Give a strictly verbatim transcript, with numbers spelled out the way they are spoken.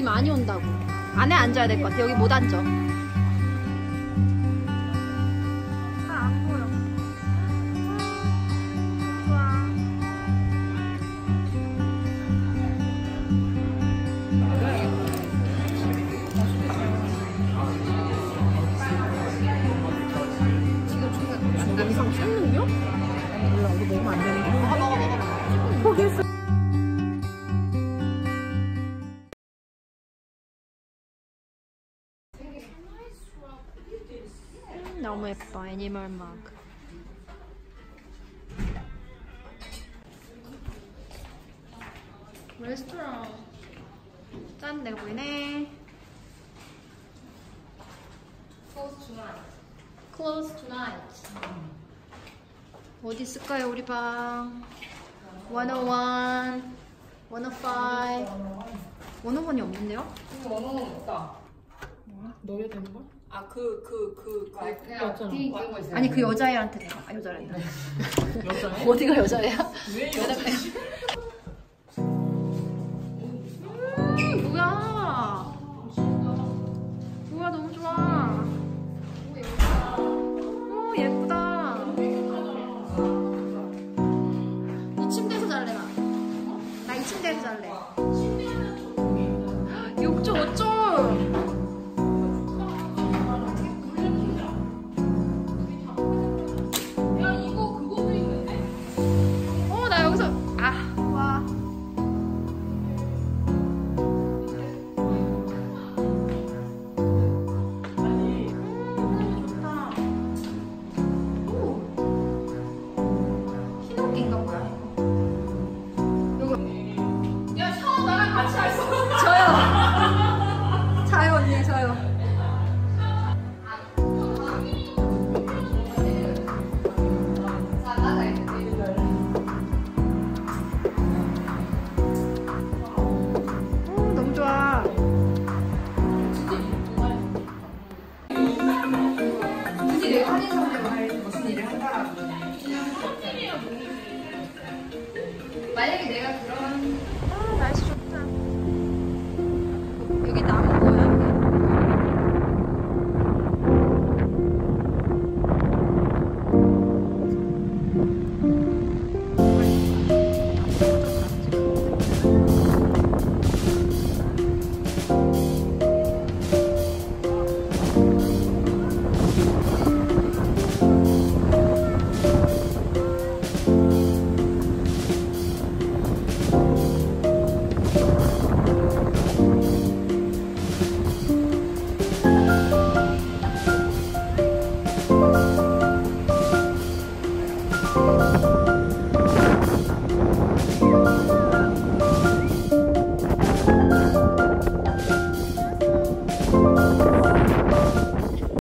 비 많이 온다고. 안에 앉아야 될 것 같아. 여기 못 앉아. 이상 씹는겨? 몰라, 이거 먹으면 안 되는 거. 먹어 먹어 먹어 먹어. 포기했어. 음, 너무 예뻐. 애니멀 마크. 레스토랑. 짠, 내가 보이네. Close tonight. Close tonight. 어디 있을까요, 우리 방? 백일, 백오, 백오이 없는데요? 원어는 없다. 뭐야? 넣어야 되는 거야? 아, 그, 그, 그, 그, 맞잖아. 그런 거 있어요. 아니, 그 여자애한테 내가. 아, 여자란다. 여자애? 어디가 여자애야? 왜 여자? 음, 뭐야? 뭐야, 너무 좋아. 오, 예쁘다. 이 침대에서 잘래, 나. 나 이 침대에서 잘래. 욕조 어쩔? 야, 이거 그것도 있는데? 어, 나 여기서, 아, 와. 흰옷인가 뭐야? 야, 샤워 나랑 같이 할 수 없어. 저요. 자요, 언니, 저요. 음, 너무 좋아. 굳이 내가 한인사람이라고 할 무슨 일을 한다라고. 만약에 내가 그런 아, 날씨 좋다. 여기 나무 뭐야? 아,